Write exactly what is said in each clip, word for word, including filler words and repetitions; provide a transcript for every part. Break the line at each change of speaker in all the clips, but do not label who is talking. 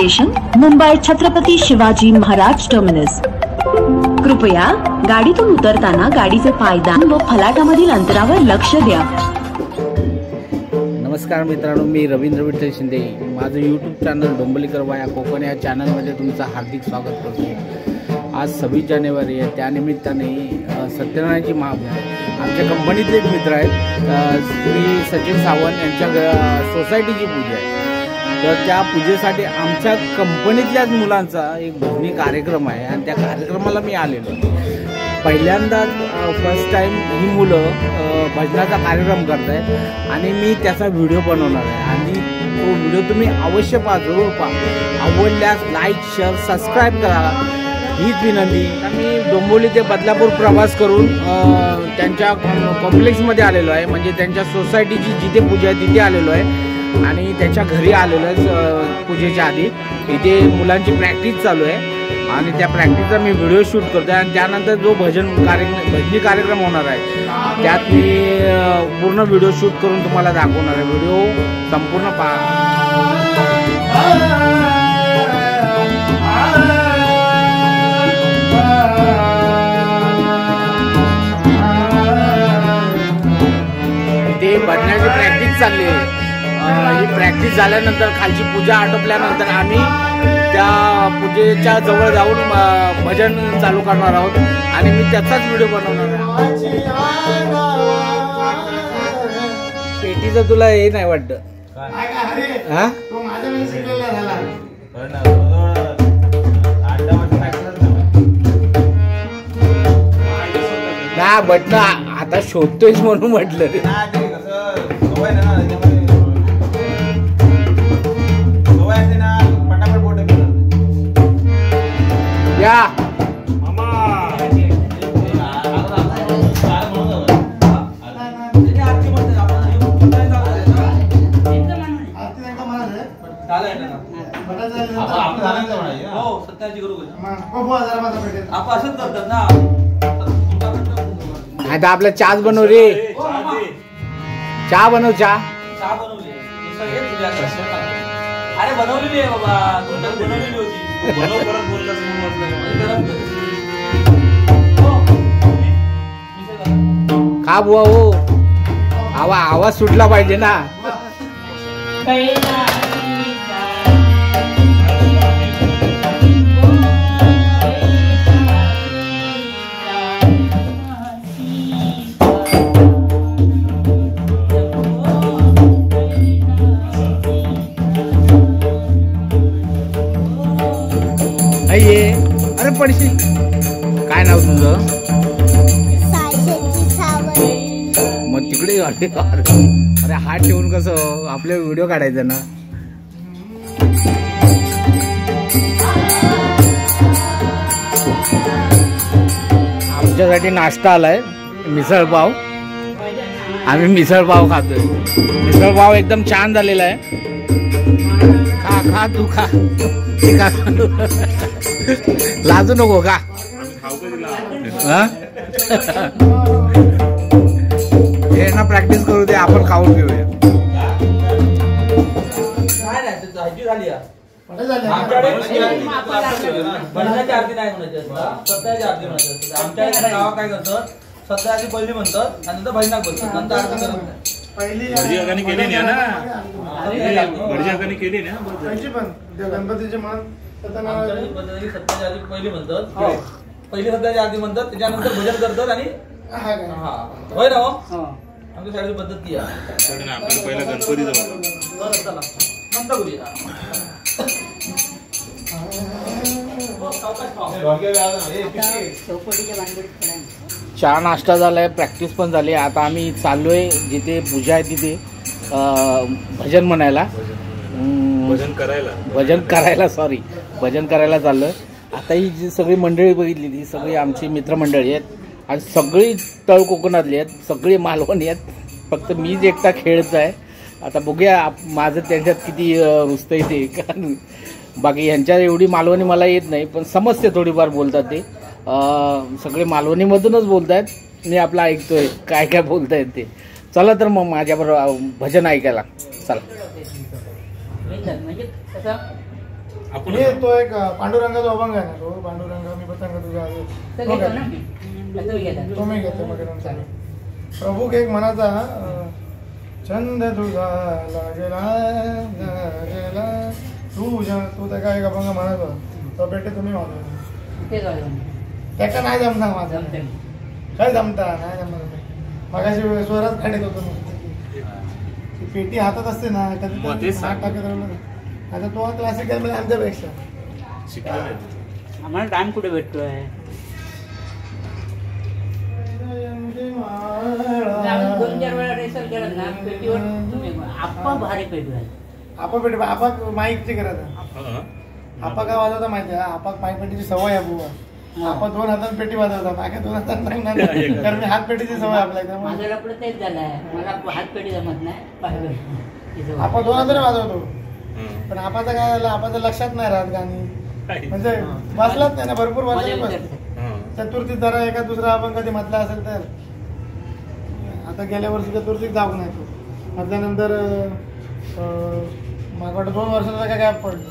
Station Mumbai Chhatrapati Shivaji Maharaj terminus. कृपया गाडीतून उतरताना गाडीचे पायदान व फलाटामधील अंतरावर लक्ष द्या।
नमस्कार मित्रांनो, मी रवींद्र विठ्ठल शिंदे। माझं यूट्यूब चॅनल डोंबिवलीकर वाया कोकण या चॅनलमध्ये तुमचं हार्दिक स्वागत करतो। आज सव्वीस जानेवारी आहे, त्यानिमित्ताने सत्यनारायणची महापूजा आमच्या कंपनीतले एक मित्र आहेत श्री सचिन सावंत यांच्या सोसायटीची पूजा आहे। तर त्या पूजेसाठी आमच्या कंपनीतल्याच मुलांचा एक भजनी कार्यक्रम आहे आणि त्या कार्यक्रमाला मी आलेलो आहे। पहिल्यांदाच फर्स्ट टाइम ही मुलं भजनाचा कार्यक्रम करत आहेत आणि मी त्याचा व्हिडिओ बनवणार आहे आणि तो व्हिडिओ तुम्ही अवश्य पहा, जरूर पहा। आवडल्यास लाईक शेअर सबस्क्राईब करा हीच विनंती। मी डोंबिवली ते बदलापूर प्रवास करून त्यांच्या कॉम्प्लेक्समध्ये आलेलो आहे, म्हणजे त्यांच्या सोसायटीची जिथे पूजा आहे तिथे आलेलो आहे आणि त्याच्या घरी आलेलो आहे पूजेच्या आधी। इथे मुलांची प्रॅक्टिस चालू आहे आणि त्या प्रॅक्टिसचा मी व्हिडिओ शूट करतो आणि त्यानंतर जो भजन कार्यक्रम भजनी कार्यक्रम होणार आहे त्यात मी पूर्ण व्हिडिओ शूट करून तुम्हाला दाखवणार आहे। व्हिडिओ संपूर्ण पहा। ते भजनाची प्रॅक्टिस चालली आहे। ही प्रॅक्टिस झाल्यानंतर खालची पूजा आटोपल्यानंतर आम्ही त्या पूजेच्या जवळ जाऊन भजन चालू करणार आहोत आणि मी त्याचाच व्हिडिओ बनवणार आहे। पेटीचं तुला हे नाही वाटतं हा? ना बटन आता शोधतोयच म्हणून म्हटलं। या आता आपला चहाच बनव रे, चहा बनव, चहा चहा बनवली। अरे बनवलेली आहे बाबा, बनवलेली होती। का बुवा हो, आवा आवाज सुटला पाहिजे ना। अरे पडशी, काय नाव तुझं? मग तिकडे अरे हात ठेवून कसं आपले व्हिडिओ काढायचा ना। आमच्यासाठी नाश्ता आलाय, मिसळ पाव। आम्ही मिसळ पाव खातोय। मिसळ पाव एकदम छान झालेला आहे। खा खा तू खा, लाजू नको का? हे ना प्रॅक्टिस करू दे, आपण खाऊन घेऊया।
काय करतात, सध्या पहिली म्हणतात आणि नंतर भजनाक बोलतात, नंतर आरती करत नाही। पहिली भटजी केली नाही ना, भटजी केली ना गणपतीचे मन पद्धती सत्याच्या आधी पहिली म्हणतात, पहिली सत्याच्या आधी म्हणतात, त्याच्यानंतर भजन करतात आणि हा होय ना। आमच्या शाळेची पद्धत ती आहे। पहिला गणपतीचा चला नंतर करूया।
चहा नाश्ता झालाय, प्रॅक्टिस पण झाली। आता आम्ही चाललोय जिथे पूजा आहे तिथे भजन म्हणायला, भजन करायला भजन करायला सॉरी भजन करायला चाललोय। आता ही जी सगळी मंडळी बघितली ती सगळी आमची मित्रमंडळी आहेत आणि सगळी तळ कोकणातली आहेत, सगळी मालवणी आहेत। फक्त मीच एकटा खेळत आहे। आता बघूया माझं त्यांच्यात किती रुचतंय ते, कारण बाकी यांच्या एवढी मालवणी मला येत नाही, पण समजते थोडीफार बोलतात ते। सगळे मालवणीमधूनच बोलतायत, मी आपला ऐकतोय काय काय बोलतायत ते। चला तर मग माझ्याबरोबर भजन ऐकायला चला।
मी तो एक पांडुरंगाचा अभंग आहे ना, तो पांडुरंग मी पतंग तुझा तो मी घेतो मग चालेल. प्रभू एक म्हणाचा छंद तुझा लागेला लागेला तुझ्या तू त्या काय अभंग म्हणायचो तो पेटे तुम्ही वाजवा त्याचा नाही जमता माझा काय जमता नाही जमता मगाशी स्वरात खाडीत होतो मी पेटी हातात असते ना कधी हात टाकत राहिलं. आता तो क्लासिकल मध्ये आमच्यापेक्षा
आम्हाला टाइम कुठे भेटतोय. दोन चार वेळा रेसल केलं ना पेटीवर तुम्ही आप्पा भारी पेटी आहे.
आपा पेटी आपा माईकची करायचा आपा काय वाजवता माहिती आहे आपा माईक पेटीची सवय आहे बुवा. आपण दोन हातात पेटी वाजवता मागे दोन हातात नाही कारण मी हात पेटीची सवय आपल्या
माझं लपडं तेच झालंय मला हात पेटी जमत नाही.
आपण दोन हाताने वाजवतो पण आपाचं काय झालं आपाचं लक्षात नाही राहत गाणी म्हणजे वाचलाच नाही ना भरपूर वाजले. चतुर्थी जरा एका दुसरा आपण कधी म्हटला असेल तर आता गेल्या वर्षी चतुर्थीत जाऊ नाही तो म्हटल्यानंतर मला वाटतं दोन वर्षाचा काय गॅप पडलं.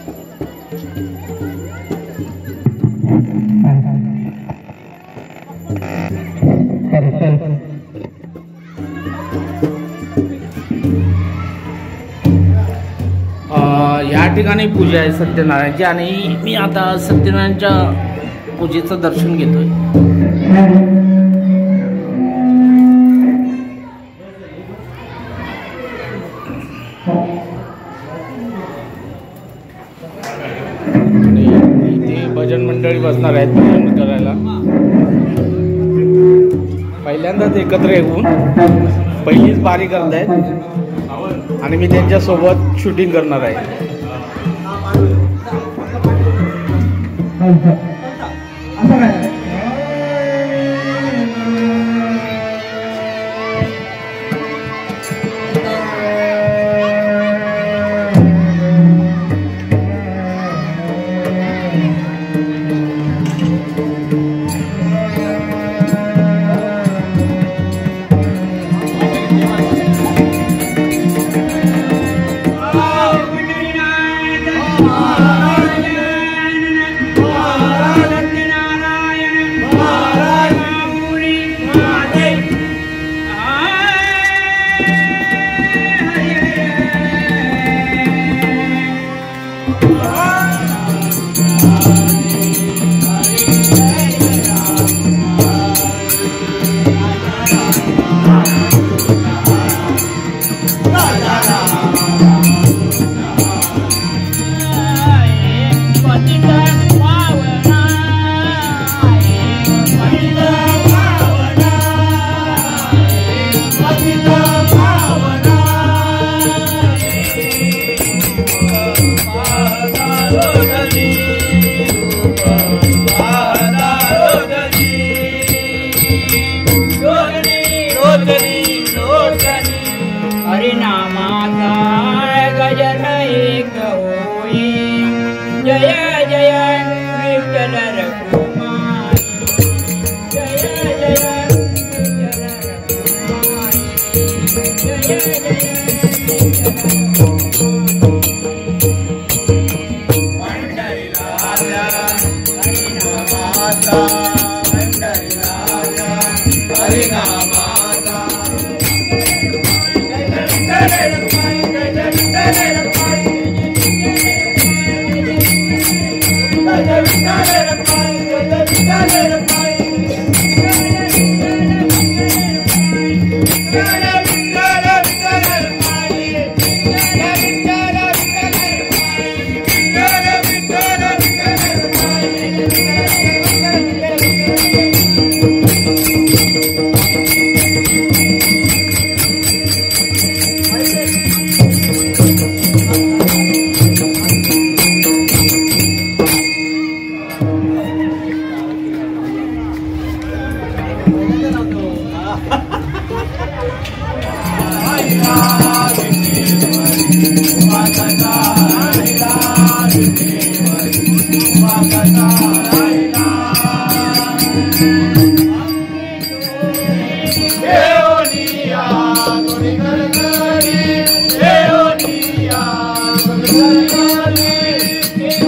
या ठिकाणी पूजा आहे सत्यनारायणची आणि मी आता सत्यनारायणच्या पूजेचं दर्शन घेतोय. इथे भजन मंडळी बसणार आहेत भजन करायला. पहिल्यांदाच एकत्र येऊन पहिलीच बारी करत आहेत आणि मी त्यांच्यासोबत शूटिंग करणार आहे.
Hey,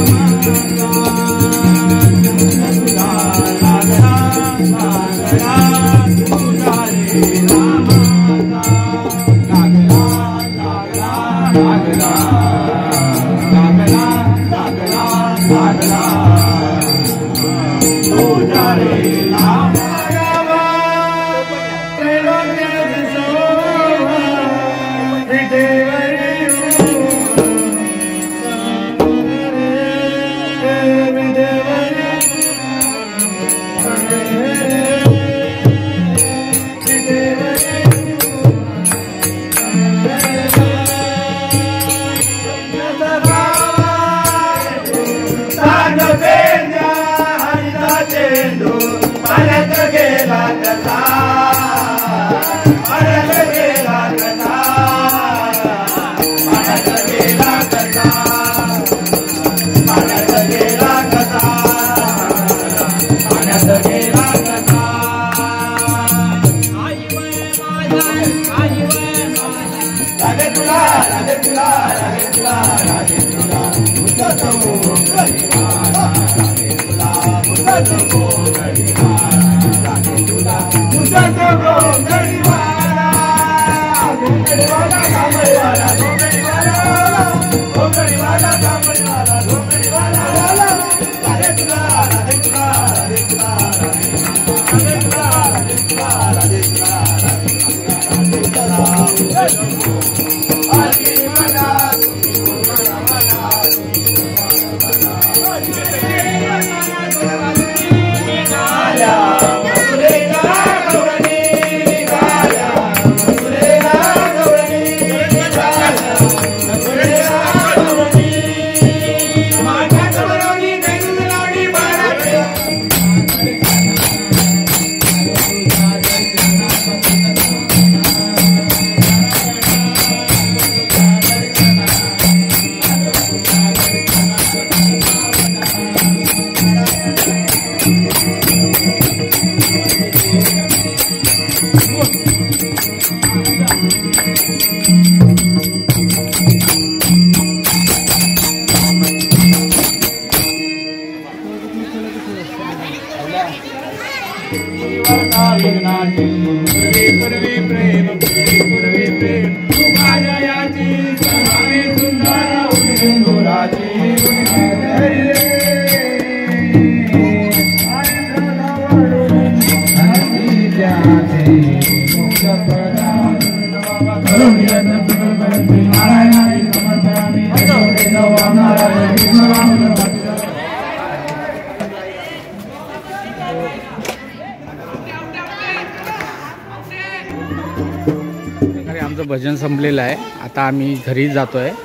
आमचं भजन संपलेलं आहे. आता आम्ही घरी जातो आहे.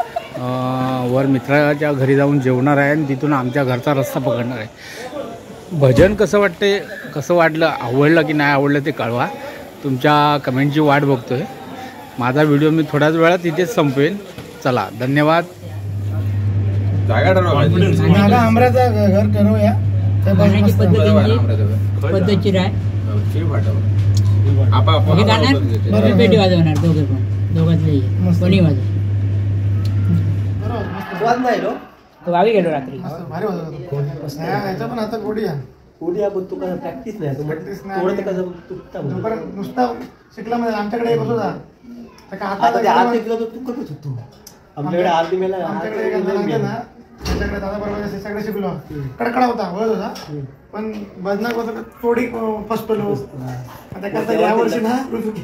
वर मित्राच्या घरी जाऊन जेवणार आहे आणि तिथून आमच्या घरचा रस्ता पकडणार आहे. भजन कसं वाटते, कसं वाटलं, आवडलं की नाही आवडलं ते कळवा. तुमच्या कमेंटची वाट बघतो आहे. माझा व्हिडिओ मी थोड्याच वेळात इथेच संपवेन. चला, धन्यवाद.
जागा ठरवा,
आमराचा घर ठरवूया.
पद्धतशीर आहे.
आपण
पेटी वाजवणार दोघे पण, दोघांचंही कोणी वाजव. गावी गेलो रात्री.
पण आता गोडी
प्रॅक्टिस नाही
नुसता शिकला म्हणजे आमच्याकडे बसू द्या.
आमच्याकडे आरती मेला
आमच्याकडे दादा बरोबर सगळे शिकलो. कडकडा होता, वळत होता, पण भजनाक होतं थोडी फसतो. आता करता या वर्षी ना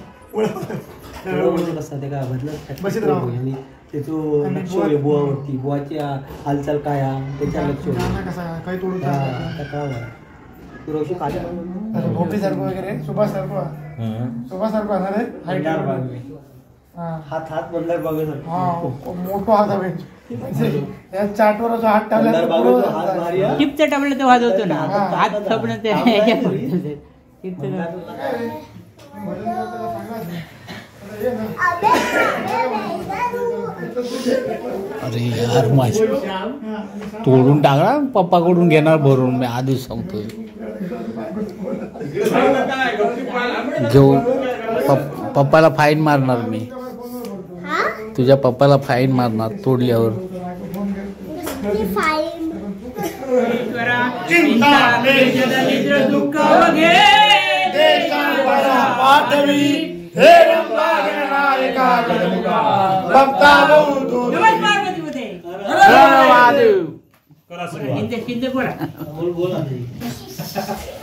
बशीत राहू
आणि त्याचं लक्ष आहे बुवावरती, बुवाच्या हालचाल काय त्याच्या लक्ष
कसा काही तोडून
रोशी काढ
भोपी सारखं वगैरे सुभाष सारखं सुभाष सारखं असणार आहे.
हात हात बंदर बघत
मोठो हात हवे त्या चाटवर असं हात टाकला
टिपच्या टाबला ते वाजवतो ना, हात थपणं ते
अरे यार, माझी तोडून टाकला. पप्पाकडून घेणार भरून, मी आधीच सांगतोय. घेऊ पप्पाला फाईन मारणार मी. तुझ्या पप्पाला फाईन मारणार तोडल्यावर.
चिंता क्लेश दरिद्र दुःख वघे देशांबरा पाठवी हे रंबा गणनायका गणमुखा भक्ता बहु
महादेव
शिंदे शिंदे बोला
बोला